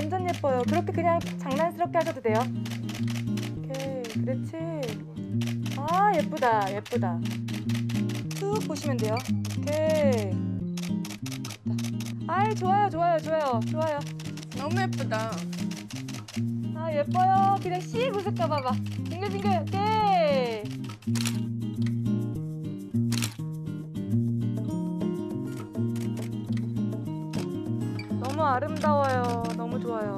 완전 예뻐요. 그렇게 그냥 장난스럽게 하셔도 돼요. 오케이, 그렇지. 아, 예쁘다, 예쁘다. 쭉 보시면 돼요. 오케이. 아이, 좋아요, 좋아요, 좋아요, 좋아요. 너무 예쁘다. 아, 예뻐요. 그냥 씩 웃을까 봐봐. 빙글빙글, 오케이. 너무 아름다워요. 너무 좋아요.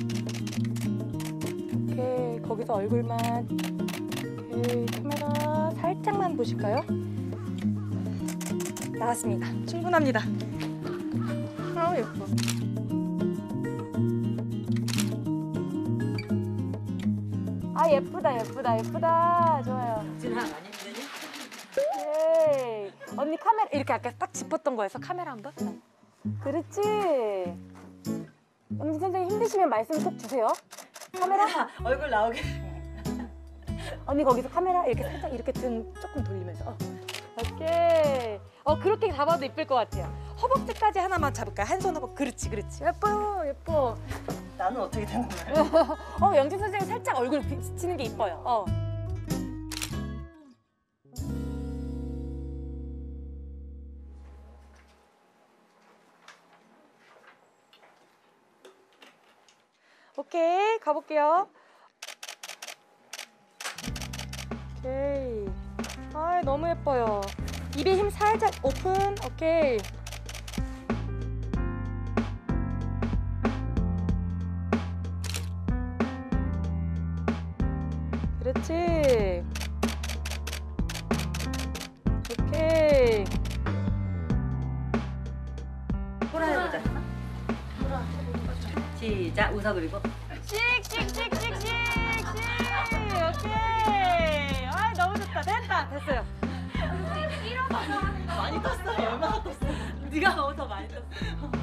오케이, 거기서 얼굴만. 오케이, 카메라 살짝만 보실까요? 나왔습니다. 충분합니다. 아우 예뻐. 아, 예쁘다, 예쁘다, 예쁘다. 좋아요. 진아 많이 힘드니? 오케이. 언니 카메라 이렇게 아까 딱 짚었던 거에서 카메라 한번. 그렇지. 언니 선생님 힘드시면 말씀 꼭 주세요. 카메라. 얼굴 나오게. 언니 거기서 카메라 이렇게 살짝 이렇게 등 조금 돌리면서. 오케이. 그렇게 잡아도 이쁠 것 같아요. 허벅지까지 하나만 잡을까요? 한 손 허벅. 그렇지, 그렇지. 예뻐요, 예뻐. 나는 어떻게 되는 거야? 영진 선생님 살짝 얼굴 비치는 게 이뻐요. 오케이, 가볼게요. 오케이. 아, 너무 예뻐요. 입에 힘 살짝 오픈. 오케이. 그렇지. 오케이. 호라 해보자. 시작. 웃어 그리고. 씩씩씩씩씩씩. 오케이. 아, 너무 좋다. 됐다. 됐어요. 많이 떴어. 얼마나 떴어? 네가 더 많이 떴어.